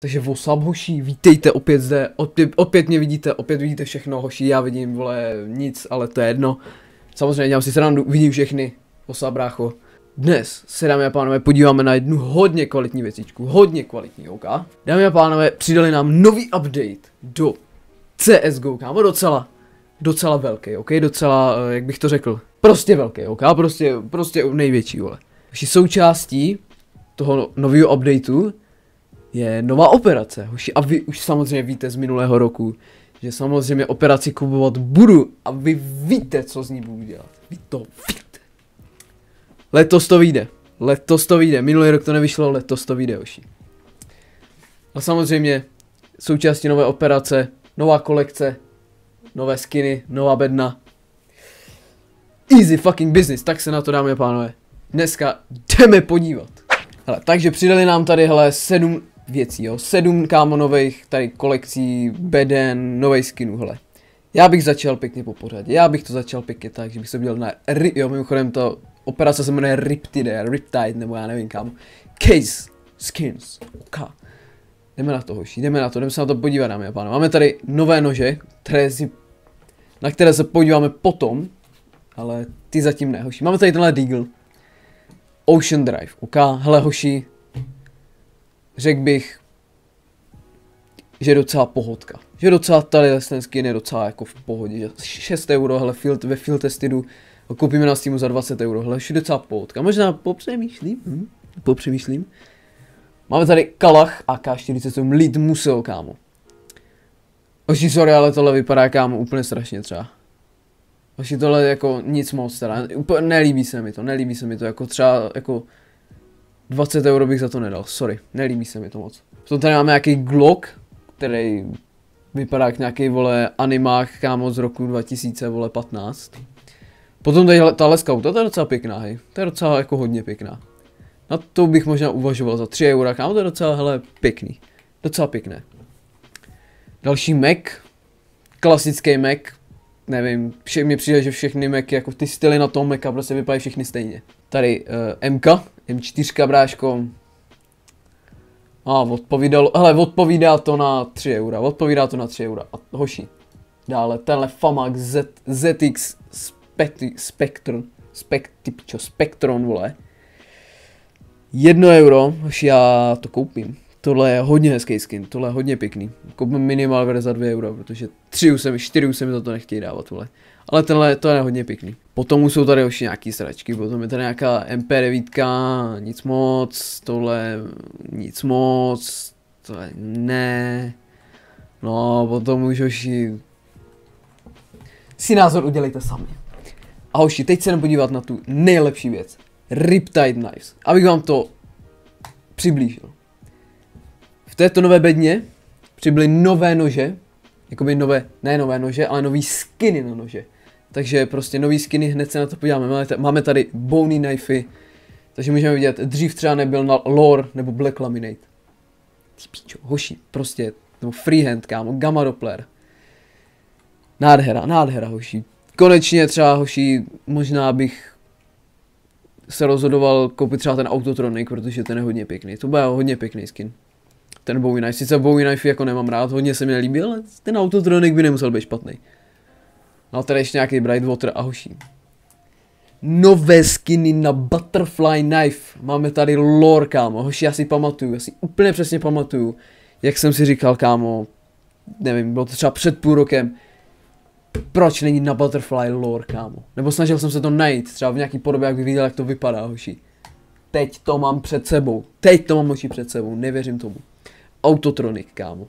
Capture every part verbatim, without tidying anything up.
Takže WhatsApp, hoši, vítejte opět zde, opět, opět mě vidíte, opět vidíte všechno, hoši, já vidím, vole, nic, ale to je jedno. Samozřejmě dělám si srandu, vidím všechny, WhatsApp, brácho. Dnes se, dámy a pánové, podíváme na jednu hodně kvalitní věcičku, hodně kvalitní, ok? Dámy a pánové, přidali nám nový update do C S G O, kámo, docela, docela velký, ok, docela, jak bych to řekl, prostě velký, ok, prostě, prostě největší, vole. Hoši, součástí toho nového updateu je nová operace, hoši, a vy už samozřejmě víte z minulého roku, že samozřejmě operaci kupovat budu a vy víte, co z ní budu dělat. Vy to víte. Letos to vyjde, letos to vyjde, minulý rok to nevyšlo, letos to vyjde, hoši. A samozřejmě součástí nové operace, nová kolekce, nové skiny, nová bedna. Easy fucking business, tak se na to, dámy a pánové, dneska jdeme podívat. Hele, takže přidali nám tady, hele, sedm věcí, jo, sedm kámo nových tady kolekcí, beden, nových skinů, hele. Já bych začal pěkně po pořadě, já bych to začal pěkně tak, že bych se dělal na, jo, mimochodem to operace se jmenuje Riptide, Riptide, nebo já nevím kámo. Case, skins, ok. Jdeme na to, hoši, jdeme na to, jdeme se na to podívat, dámy a pánové. Máme tady nové nože, které si, na které se podíváme potom, ale ty zatím ne, hoši. Máme tady tenhle Deagle. Ocean Drive, ok, hele hoši, řekl bych, že je docela pohodka, že docela tady ten skin je docela jako v pohodě, že šest euro, hele, field, ve field testidu, koupíme na Steamu za dvacet euro, hele, je docela pohodka, možná popřemýšlím, hm? popřemýšlím. Máme tady Kalach A K čtyřicet sedm Lead Musel, kámo. Hoši, sorry, ale tohle vypadá, kámo, úplně strašně třeba. Hoši, tohle jako nic moc teda, úplně nelíbí se mi to, nelíbí se mi to, jako třeba, jako dvacet euro bych za to nedal, sorry, nelíbí se mi to moc. Potom tady máme nějaký Glock, který vypadá jak nějaký, vole, animák, kámo, z roku dva tisíce patnáct. Potom tady tahle skauta, to je docela pěkná, hej, to je docela jako hodně pěkná. Na to bych možná uvažoval za tři eura, kámo, to je docela, hele, pěkný, docela pěkné. Další Mac, klasický Mac. Nevím, vše, mi přijde, že všechny Macy, jako ty styly na tom Maca prostě vypadají všechny stejně. Tady uh, M K, M čtyři, bráško. A odpovídalo, hele, odpovídá to na tři eura, odpovídá to na tři eura. A hoši, dále tenhle Famax Z, ZX Spectrum, Spectrum, Spectrum, Spectron, vole. Jedno euro, hoši, já to koupím. Tohle je hodně hezký skin, tohle je hodně pěkný. Koupím minimal verze za dvě eura, protože tři už se mi, čtyři už se mi za to nechtějí dávat, vole. Ale tenhle, to je hodně pěkný. Potom už jsou tady už nějaký sračky, potom je tady nějaká M P devět, nic moc, tohle nic moc, tohle ne. No, potom už hoši, si názor udělejte sami. A hoši, teď se jdem podívat na tu nejlepší věc. Riptide Knives, abych vám to přiblížil. V této nové bedně přibyly nové nože, jakoby nové, ne nové nože, ale nový skiny na nože. Takže prostě nový skiny, hned se na to podíváme. Máme tady bony knifey, takže můžeme vidět, dřív třeba nebyl na lore nebo black laminate. Ty píčo, hoši, prostě, nebo freehand, kámo, gamma doppler. Nádhera, nádhera, hoši. Konečně třeba, hoši, možná bych se rozhodoval koupit třeba ten Autotronic, protože ten je hodně pěkný. To bude hodně pěkný skin. Ten Bowie Knife, sice Bowie Knife jako nemám rád, hodně se mi nelíbí, ale ten Autotronic by nemusel být špatný. No tady ještě nějaký Brightwater a hoší. Nové skiny na Butterfly Knife. Máme tady lore, kámo, hoši, já si pamatuju, já si úplně přesně pamatuju, jak jsem si říkal, kámo, nevím, bylo to třeba před půl rokem, proč není na Butterfly lore, kámo. Nebo snažil jsem se to najít, třeba v nějaký podobě, jak bych viděl, jak to vypadá, hoši. Teď to mám před sebou, teď to mám hoši před sebou, nevěřím tomu. Autotronic, kámo.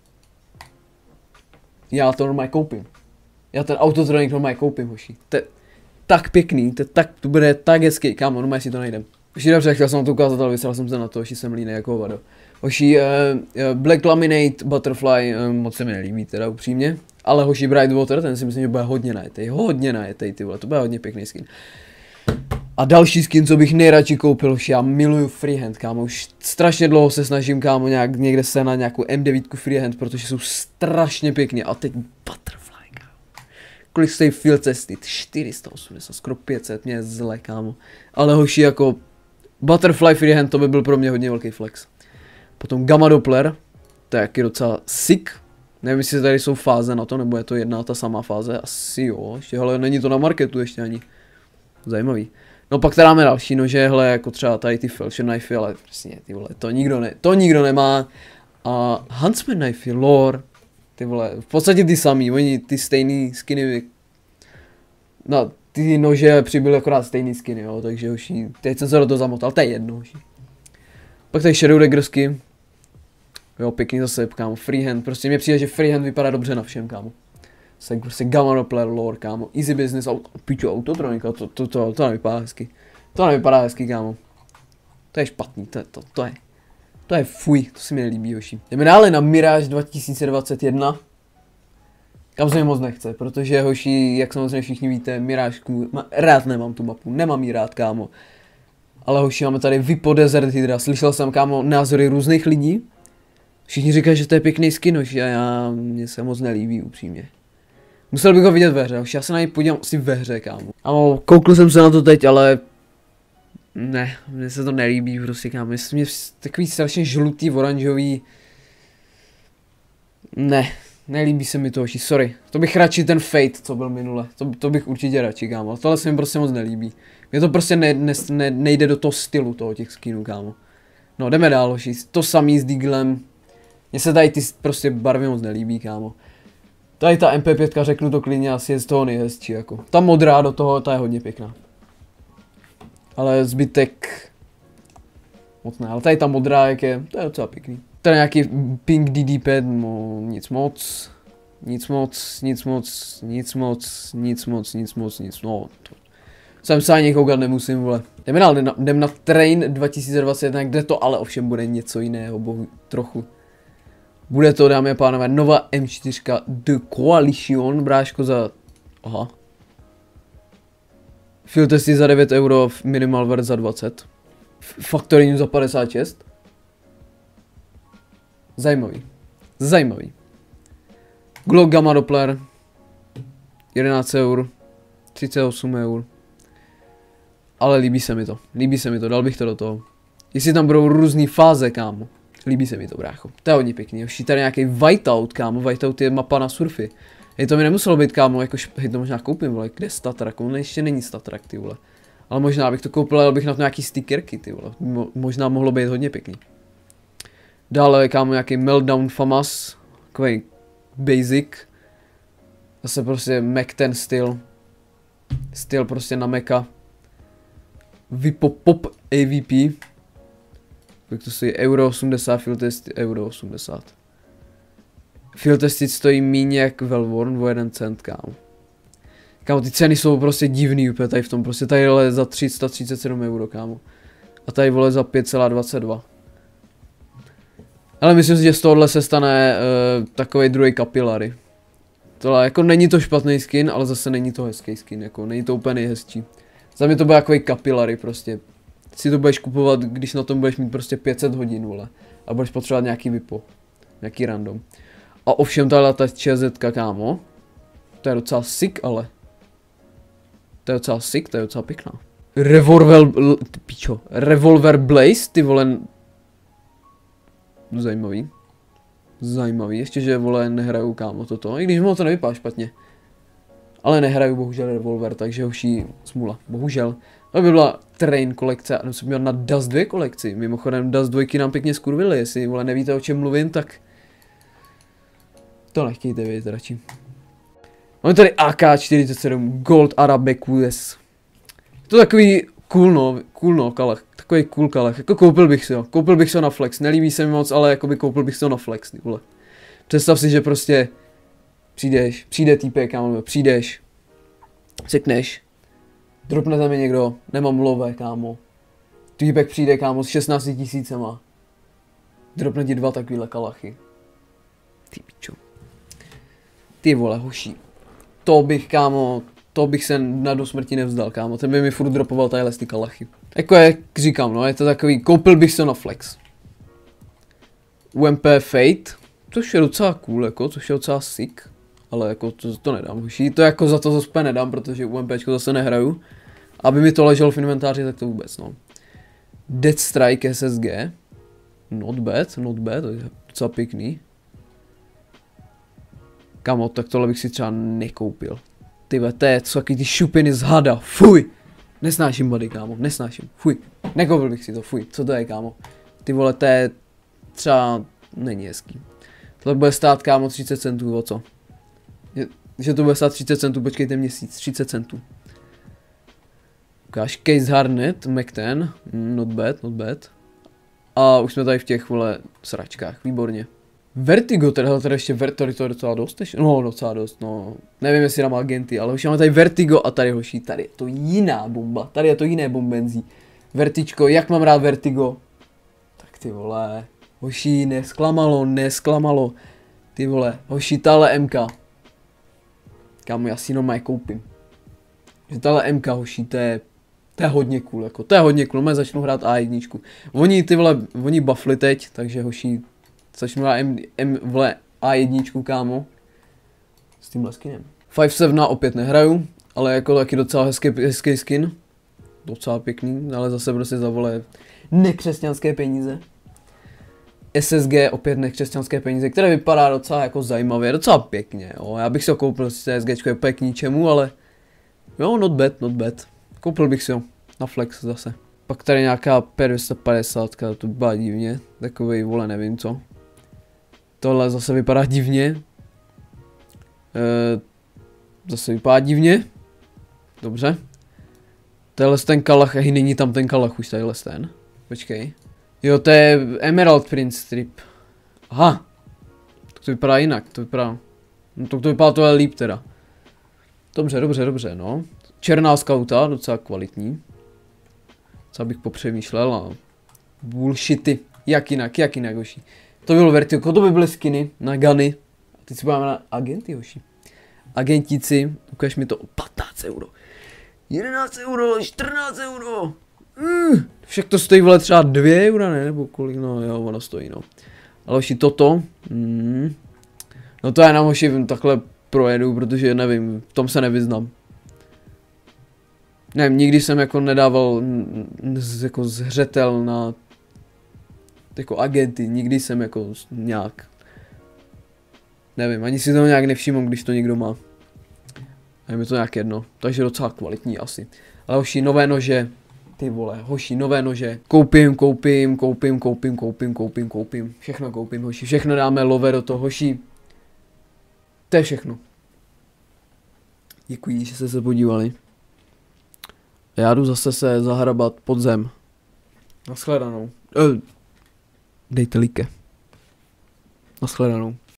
Já to normálně koupím. Já ten Autotronic normálně koupím, hoši. To je tak pěkný, to je tak, to bude tak hezký, kámo, normálně si to najdem. Hoši, dobře, chtěl jsem vám to ukázat, ale vysral jsem se na to, hoši, jsem línej jako hovado. Hoši, uh, uh, Black Laminate Butterfly, uh, moc se mi nelíbí teda upřímně. Ale hoši, Brightwater, ten si myslím, že bude hodně najetej, hodně najetej, ty vole, to bude hodně pěkný skin. A další skin, co bych nejradši koupil, já miluju freehand, kámo, už strašně dlouho se snažím, kámo, nějak, někde se na nějakou M devět freehand, protože jsou strašně pěkně, a teď Butterfly, kámo. Kolik stojí field testy? čtyři sta osmdesát, skoro pět set, mě je zle, kámo. Ale hoši, jako Butterfly freehand, to by byl pro mě hodně velký flex. Potom Gamma Doppler, To je jaký docela sick. Nevím, jestli tady jsou fáze na to, nebo je to jedna ta samá fáze. Asi jo, ještě, hele, není to na marketu ještě ani. Zajímavý. No pak tady máme další nože, hele, jako třeba tady ty Felcher knifey, ale přesně, ty vole, to nikdo ne, to nikdo nemá. A Huntsman knifey, lore, ty vole, v podstatě ty samý, oni ty stejný skiny, no, ty nože přibyly akorát stejný skiny, jo, takže hoší, teď jsem se do toho zamotal, to je jedno, hoší. Pak tady Shadow Daggersky, jo, pěkný zase, kámo, freehand, prostě mně přijde, že freehand vypadá dobře na všem, kámo. Se prostě Gamma Doppler, lore, kámo, easy business, auto, pičo, autotronika, to, to, to, to nevypadá hezky, to nevypadá hezky, kámo. To je špatný, to, to, to je, to je fuj, to se mi nelíbí, hoší. Jdeme dále na Mirage dva tisíce dvacet jedna. Kam se mi moc nechce, protože hoší, jak samozřejmě všichni víte, Mirážku, rád nemám tu mapu, nemám jí rád, kámo. Ale hoší, máme tady Vipo Desert Hydra, slyšel jsem, kámo, názory různých lidí. Všichni říkají, že to je pěkný skin, hoší, a já, mně se moc nelíbí, upřímně. Musel bych ho vidět ve hře, hoší, já se na něj podívám asi ve hře, kámo. Kámo, koukl jsem se na to teď, ale... Ne, mně se to nelíbí, prostě, kámo, jestli mě takový strašně žlutý, oranžový... Ne. Nelíbí se mi to, hoší, sorry. To bych radši ten Fate, co byl minule. To, to bych určitě radši, kámo. Tohle se mi prostě moc nelíbí. Mně to prostě ne, ne, ne, nejde do toho stylu toho těch skinů, kámo. No, jdeme dál, hoší. To samý s Deaglem. Mně se tady ty prostě barvy moc nelíbí, kámo. Tady ta M P pět, řeknu to klidně, asi je z toho nejhezčí, jako. Ta modrá do toho, ta je hodně pěkná. Ale zbytek... Moc ne, ale tady ta modrá, jak je, to je docela pěkný. Tady nějaký pink D D pad, no nic moc, nic moc, nic moc, nic moc, nic moc, nic moc, nic, no. To. Jsem se ani koukat nemusím, vole. Jdeme dál, jdem na Train dva tisíce dvacet jedna, kde to ale ovšem bude něco jiného, bohu, trochu. Bude to, dámy a pánové, nová M čtyři The Coalition, bráško za, aha. Field testy za devět euro, minimal ver za dvacet. Factory News za padesát šest. Zajímavý. Zajímavý. Glock Gamma Doppler. jedenáct eur. třicet osm eur. Ale líbí se mi to. Líbí se mi to. Dal bych to do toho. Jestli tam budou různý fáze, kámo. Líbí se mi to, brácho. To je hodně pěkný. Už tady nějaký Whiteout, kámo. Whiteout je mapa na surfy. Hej, to mi nemuselo být, kámo. Jakož, hej, to možná koupím, vole. Kde je Statrak? On ještě není Statrak, ty vole. Ale možná bych to koupil, ale bych na to nějaký stickerky, ty vole. Mo možná mohlo být hodně pěkný. Dále, kámo, nějaký Meltdown Famas. Takový basic. Zase prostě Mac ten styl. Styl prostě na Maca. Vipo Pop A V P. Jak to stojí? Euro osmdesát, field test euro osmdesát. Field testy stojí míň jak Velvorn o jeden cent, kámo. Kámo, ty ceny jsou prostě divný úplně tady v tom, prostě tady je za tři sta třicet sedm euro, kámo. A tady vole za pět celá dvacet dva. Ale myslím si, že z tohohle se stane uh, takový druhý kapilary. Tohle jako není to špatný skin, ale zase není to hezký skin, jako není to úplně nejhezčí. Za mě to bude takový kapilary prostě. Si to budeš kupovat, když na tom budeš mít prostě pět set hodin, vole. A budeš potřebovat nějaký Vipo. Nějaký random. A ovšem tahle ta ČZ, kámo. To je docela sick, ale. To je docela sick, to je docela pěkná. Revolver, pičo, Revolver Blaze, ty vole. Zajímavý. Zajímavý, ještě že vole nehraju, kámo, toto, i když mu to nevypadá špatně. Ale nehraju bohužel Revolver, takže hoší smula, bohužel. To by byla Train kolekce, a jsem měl na Dust dva kolekci, mimochodem Dust dva nám pěkně skurvili, jestli vole nevíte o čem mluvím, tak to nechtějte vědět radši. Máme tady A K čtyřicet sedm Gold Arabic U S. To takový cool no, cool no, kalech, takový cool kalech, jako koupil bych si ho, koupil bych si ho na flex, nelíbí se mi moc, ale jakoby koupil bych si ho na flex, vole. Představ si, že prostě přijdeš, přijde týpek, kámo, přijdeš, řekneš, dropne tam je někdo, nemám lové, kámo. Týpek přijde, kámo, s šestnácti tisícema. Dropne ti dva takovýhle kalachy. Ty pičo. Ty vole, hoší. To bych, kámo, to bych se na do smrti nevzdal, kámo. Ten by mi furt dropoval tadyhle ty kalachy. Jako jak říkám, no, je to takový, koupil bych se na flex. U M P Fate, což je docela cool, jako, což je docela sick. Ale jako to, to nedám, hoší. To jako za to zase nedám, protože u MPčko zase nehraju. Aby mi to leželo v inventáři, tak to vůbec, no. Dead Strike S S G. Not bad, not bad, to je docela pěkný. Kámo, tak tohle bych si třeba nekoupil. Tyhle, to je co taky ty šupiny z hada, fuj. Nesnáším body, kámo, nesnáším, fuj. Nekoupil bych si to, fuj, co to je, kámo. Ty vole, to je třeba, není hezký. Tohle bude stát, kámo, třicet centů, o co? Je, že to bude stát třicet centů, počkejte měsíc, třicet centů. Ukáž, Case Harnett, Mac ten, not bad, not bad. A už jsme tady v těch, vole, sračkách, výborně. Vertigo, teda, teda ještě Vertigo, to je docela dost, ještě? No, docela dost, no. Nevím, jestli dám agenty, ale už máme tady Vertigo a tady, hoší, tady je to jiná bomba, tady je to jiné bombenzí. Vertičko, jak mám rád Vertigo? Tak ty vole, hoší, nesklamalo, nesklamalo. Ty vole, hoší, tahle M K. Kámo, já si jenom koupím. Že tahle M K, hoší, to je, to je hodně cool, jako, to je hodně cool, mě začnu hrát A jedna. Oni, ty vole, oni buffly teď, takže hoší, začnu hrát M, M, vole, A jedna, kámo. S tímhle skinem. Five Seven opět nehraju, ale jako taky docela hezký, hezký skin. Docela pěkný, ale zase prostě za, vole, nekřesťanské peníze. S S G opět nekřesťanské peníze, které vypadá docela jako zajímavě, docela pěkně, jo. Já bych si ho koupil, CSGčko je úplně k ničemu, ale jo, not bad, not bad. Koupil bych si ho na flex zase. Pak tady nějaká P dvě stě padesát, to vypadá divně, takovej, vole, nevím co. Tohle zase vypadá divně. E, zase vypadá divně. Dobře. Tenhle ten kalach, hej, není tam ten kalach už, tadyhle ten. Počkej. Jo, to je Emerald Prince strip. Aha. Tak to vypadá jinak, to vypadá. No to, to vypadá tohle líp teda. Dobře, dobře, dobře, no. Černá skauta, docela kvalitní. Co bych popřemýšlel a... Bullshity. Jak jinak, jak jinak, hoši. To bylo Vertigo, to by byly skiny na guny. A teď si budeme na agenty, hoši. Agentíci, ukáž mi to o patnáct euro. jedenáct euro, čtrnáct euro. Mm, však to stojí, vole, třeba dvě eura, ne? Nebo kolik, no jo, ono stojí, no. Ale hoši, toto. Mm, no to já nám, hoši, takhle projedu, protože nevím, v tom se nevyznám. Nevím, nikdy jsem jako nedával z, jako zřetel na jako agenty, nikdy jsem jako nějak, nevím, ani si to nějak nevšiml, když to někdo má. A je mi to nějak jedno, takže docela kvalitní asi. Ale hoši, nové nože, ty vole, hoši, nové nože, koupím, koupím, koupím, koupím, koupím, koupím, koupím, všechno koupím, hoši, všechno dáme love do toho, hoši. To je všechno. Děkuji, že jste se podívali. Já jdu zase se zahrabat pod zem. Naschledanou. Eh, dejte like. Naschledanou.